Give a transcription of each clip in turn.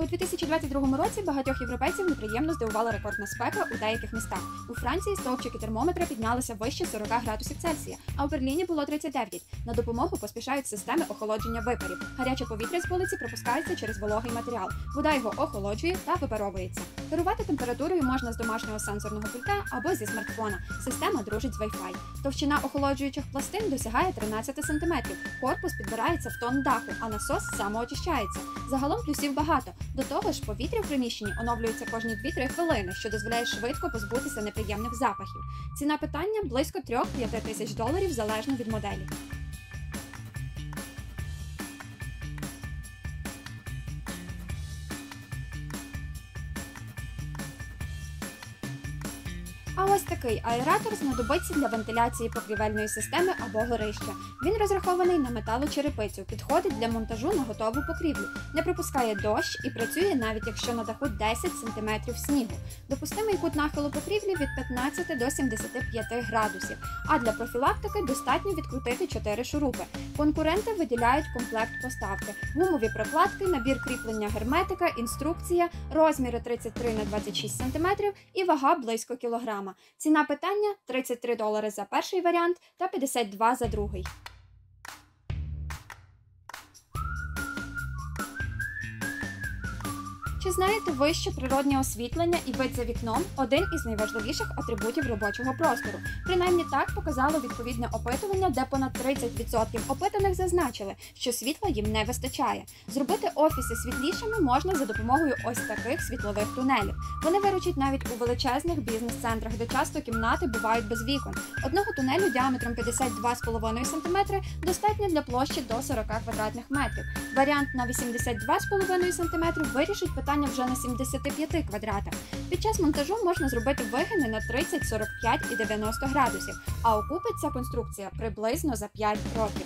2022 році багатьох європейців неприємно здивувала рекордна спека у деяких містах. У Франції стовпчики термометра піднялися вище 40 градусів Цельсія, а у Берліні було 39. На допомогу поспішають системи охолодження випарів. Гаряче повітря з вулиці пропускається через вологий матеріал. Вода його охолоджує та випаровується. Керувати температурою можна з домашнього сенсорного пульта або зі смартфона. Система дружить з Wi-Fi. Товщина охолоджуючих пластин досягає 13 см. Корпус підбирається в тон даху, а насос самоочищається. Загалом плюсів багато. До того ж, повітря в приміщенні оновлюється кожні 2-3 хвилини, що дозволяє швидко позбутися неприємних запахів. Ціна питання – близько 3-5 тисяч доларів залежно від моделі. А ось такий аератор знадобиться для вентиляції покрівельної системи або горища. Він розрахований на металочерепицю, підходить для монтажу на готову покрівлю, не пропускає дощ і працює навіть якщо на даху 10 см снігу. Допустимий кут нахилу покрівлі від 15 до 75 градусів, а для профілактики достатньо відкрутити 4 шурупи. Конкуренти виділяють комплект поставки, гумові прокладки, набір кріплення герметика, інструкція, розміри 33 на 26 см і вага близько кілограма. Ціна питання – $33 за перший варіант та $52 за другий. Чи знаєте ви, що природнє освітлення і вид за вікном – один із найважливіших атрибутів робочого простору? Принаймні так показало відповідне опитування, де понад 30% опитаних зазначили, що світла їм не вистачає. Зробити офіси світлішими можна за допомогою ось таких світлових тунелів. Вони виручать навіть у величезних бізнес-центрах, де часто кімнати бувають без вікон. Одного тунелю діаметром 52,5 см достатньо для площі до 40 квадратних метрів. Варіант на 82,5 см вирішить питання вже на 75 квадратах. Під час монтажу можна зробити вигини на 30, 45 і 90 градусів, а окупиться конструкція приблизно за 5 років.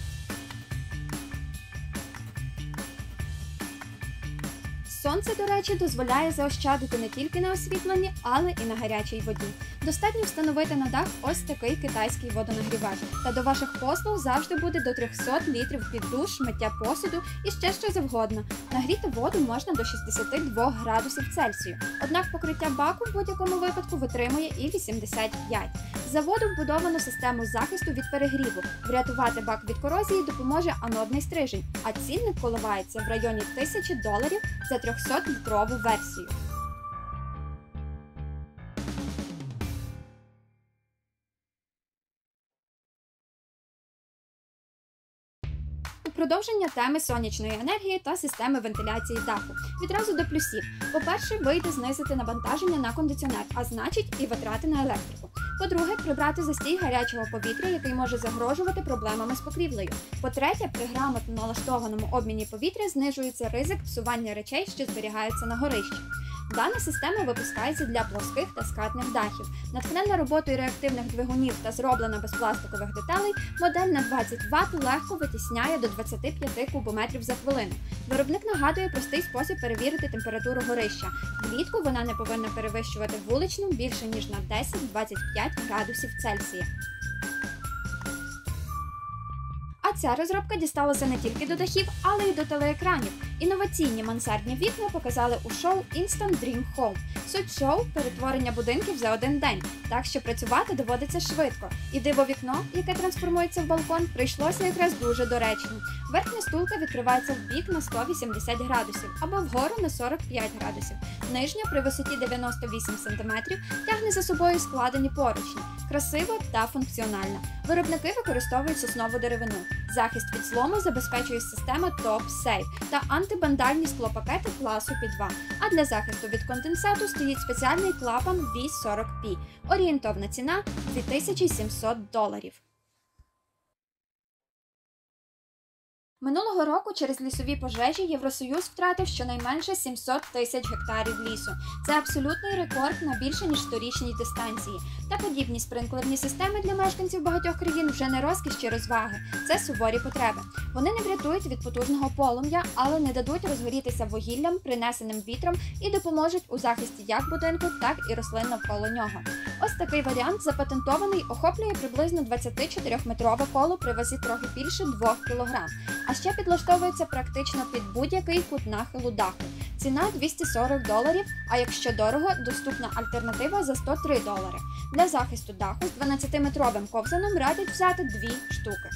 Сонце, до речі, дозволяє заощадити не тільки на освітленні, але і на гарячій воді. Достатньо встановити на дах ось такий китайський водонагрівач. Та до ваших послуг завжди буде до 300 літрів під душ, миття посуду і ще що завгодно. Нагріти воду можна до 62 градусів Цельсію. Однак покриття баку в будь-якому випадку витримує і 85. З заводу вбудовано систему захисту від перегріву. Врятувати бак від корозії допоможе анодний стрижень, а цінник коливається в районі $1000 за 300-літрову версію. У продовження теми сонячної енергії та системи вентиляції даху. Відразу до плюсів. По-перше, вийде знизити навантаження на кондиціонер, а значить і витрати на електрику. По-друге, прибрати застій гарячого повітря, який може загрожувати проблемами з покрівлею. По-третє, при грамотно налаштованому обміні повітря знижується ризик псування речей, що зберігаються на горищі. Дана система випускається для плоских та скатних дахів. Натхненна роботою реактивних двигунів та зроблена без пластикових деталей, модель на 20 Вт легко витісняє до 25 кубометрів за хвилину. Виробник нагадує простий спосіб перевірити температуру горища. Влітку вона не повинна перевищувати вуличну більше ніж на 10-25 градусів Цельсія. А ця розробка дісталася не тільки до дахів, але й до телеекранів. Інноваційні мансардні вікна показали у шоу Instant Dream Home. Суть шоу – перетворення будинків за один день, так що працювати доводиться швидко. І диво-вікно, яке трансформується в балкон, прийшлося якраз дуже доречно. Верхня стулка відкривається в бік на 180 градусів або вгору на 45 градусів. Нижня при висоті 98 см тягне за собою складені поручні. Красиво та функціонально. Виробники використовують соснову деревину. Захист від злому забезпечує система Top Safe та антибандальні склопакети класу P2. А для захисту від конденсату стоїть спеціальний клапан V40P. Орієнтовна ціна – $2700. Минулого року через лісові пожежі Євросоюз втратив щонайменше 700 тисяч гектарів лісу. Це абсолютний рекорд на більше ніж 100-річній дистанції. Та подібні спринклерні системи для мешканців багатьох країн вже не розкіш чи розваги. Це суворі потреби. Вони не врятують від потужного полум'я, але не дадуть розгорітися вугіллям, принесеним вітром і допоможуть у захисті як будинку, так і рослин навколо нього. Ось такий варіант запатентований, охоплює приблизно 24-метрове коло при вазі трохи більше 2 кг. А ще підлаштовується практично під будь-який кут нахилу даху. Ціна $240, а якщо дорого, доступна альтернатива за $103. Для захисту даху з 12-метровим ковзаном радять взяти 2 штуки.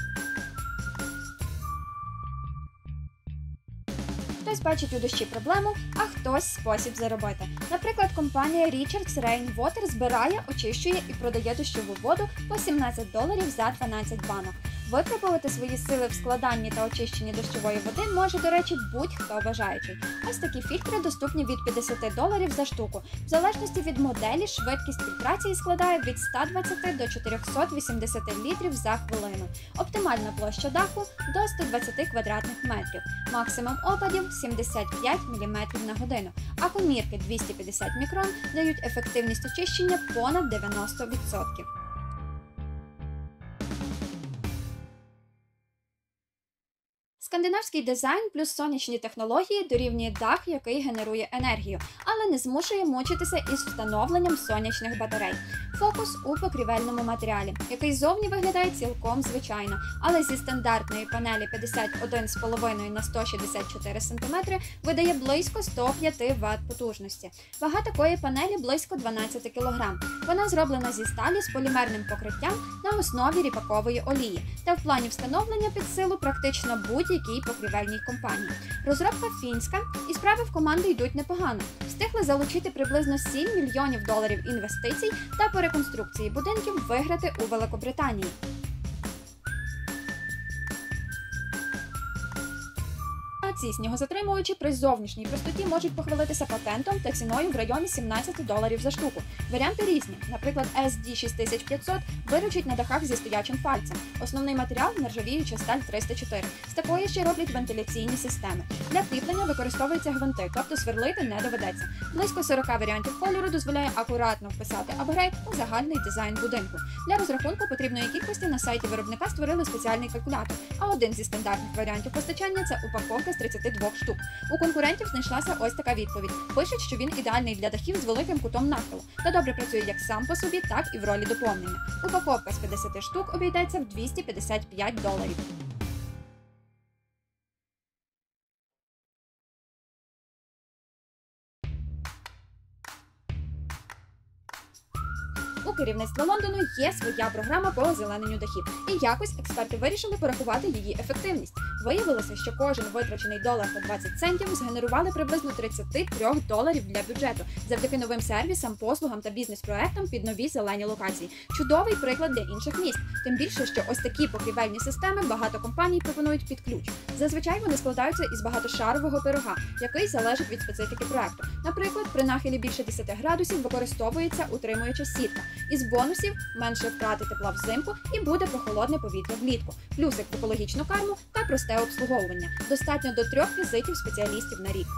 Хтось бачить у дощі проблему, а хтось спосіб заробити. Наприклад, компанія Richards Rainwater збирає, очищує і продає дощову воду по $17 за 12 банок. Випробувати свої сили в складанні та очищенні дощової води може, до речі, будь-хто бажаючий. Ось такі фільтри доступні від $50 за штуку. В залежності від моделі, швидкість фільтрації складає від 120 до 480 літрів за хвилину. Оптимальна площа даху – до 120 квадратних метрів. Максимум опадів – 75 мм на годину, а комірки 250 мікрон дають ефективність очищення понад 90%. Скандинавський дизайн плюс сонячні технології дорівнює дах, який генерує енергію, але не змушує мучитися із встановленням сонячних батарей. Фокус у покрівельному матеріалі, який зовні виглядає цілком звичайно, але зі стандартної панелі 51,5 на 164 см видає близько 105 Вт потужності. Вага такої панелі близько 12 кг. Вона зроблена зі сталі з полімерним покриттям на основі ріпакової олії, та в плані встановлення під силу практично будь-якій покрівельній компанії. Розробка фінська, і справи в команди йдуть непогано. Встигли залучити приблизно $7 мільйонів інвестицій та по реконструкції будинків виграти у Великобританії. Ці снігозатримувачі при зовнішній простоті можуть похвалитися патентом та ціною в районі $17 за штуку. Варіанти різні. Наприклад, SD6500 виручить на дахах зі стоячим фальцем. Основний матеріал – нержавіюча сталь 304. З такої ще роблять вентиляційні системи. Для кріплення використовуються гвинти, тобто сверлити не доведеться. Близько 40 варіантів кольору дозволяє акуратно вписати апгрейд у загальний дизайн будинку. Для розрахунку потрібної кількості на сайті виробника створили спеціальний калькулятор, а один зі стандартних варіантів постачання – це упаковка з 32 штук. У конкурентів знайшлася ось така відповідь. Пишуть, що він ідеальний для дахів з великим кутом нахилу та добре працює як сам по собі, так і в ролі доповнення. Упаковка з 50 штук обійдеться в $255. У керівництва Лондону є своя програма по озелененню дахів, і якось експерти вирішили порахувати її ефективність. Виявилося, що кожен витрачений долар по 20 центів згенерували приблизно $33 для бюджету завдяки новим сервісам, послугам та бізнес-проектам під нові зелені локації. Чудовий приклад для інших міст. Тим більше, що ось такі покрівельні системи багато компаній пропонують під ключ. Зазвичай вони складаються із багатошарового пирога, який залежить від специфіки проекту. Наприклад, при нахилі більше 10 градусів використовується утримуюча сітка. Із бонусів – менше втрати тепла взимку і буде прохолодне повітря влітку. Плюсик в екологічну карму та просте обслуговування. Достатньо до 3 візитів спеціалістів на рік.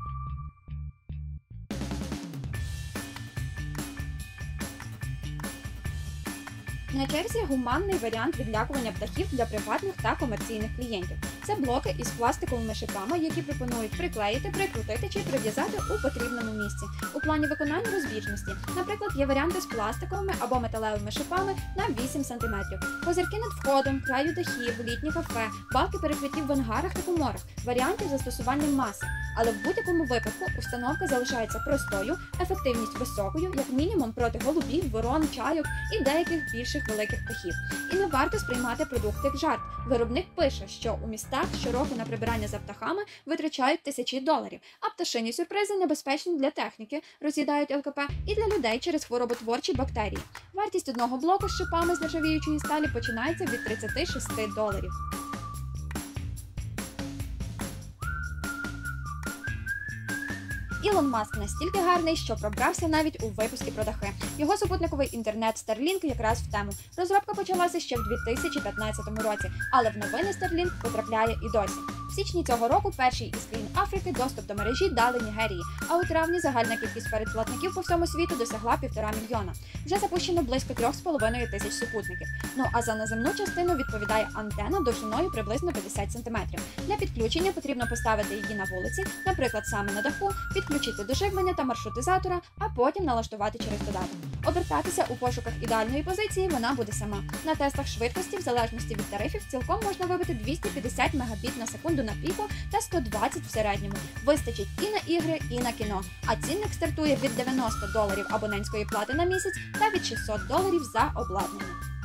На черзі гуманний варіант відлякування птахів для приватних та комерційних клієнтів. Це блоки із пластиковими шипами, які пропонують приклеїти, прикрутити чи прив'язати у потрібному місці. У плані виконання розбіжності, наприклад, є варіанти з пластиковими або металевими шипами на 8 см. Козирки над входом, краю дахів, літні кафе, балки перекриттів в ангарах та коморах, варіантів застосування маси. Але в будь-якому випадку установка залишається простою, ефективність високою, як мінімум проти голубів, ворон, чайок і деяких більших великих птахів. І не варто сприймати продукт як жарт. Виробник пише, що у містах щороку на прибирання за птахами витрачають $1000, а пташині сюрпризи небезпечні для техніки, роз'їдають ЛКП і для людей через хвороботворчі бактерії. Вартість одного блоку з шипами з нержавіючої сталі починається від $36. Ілон Маск настільки гарний, що пробрався навіть у випуски про дахи. Його супутниковий інтернет Starlink якраз в тему. Розробка почалася ще в 2015 році, але в новини Starlink потрапляє і досі. В січні цього року першій із країн Африки доступ до мережі дали Нігерії, а у травні загальна кількість передплатників по всьому світу досягла 1,5 мільйона. Вже запущено близько 3,5 тисяч супутників. Ну а за наземну частину відповідає антена довжиною приблизно 50 см. Для підключення потрібно поставити її на вулиці, наприклад, саме на даху, підключити підключити до живлення та маршрутизатора, а потім налаштувати через додаток. Обертатися у пошуках ідеальної позиції вона буде сама. На тестах швидкості, в залежності від тарифів, цілком можна вибити 250 Мбіт на секунду на піку та 120 в середньому. Вистачить і на ігри, і на кіно. А цінник стартує від $90 абонентської плати на місяць та від $600 за обладнання.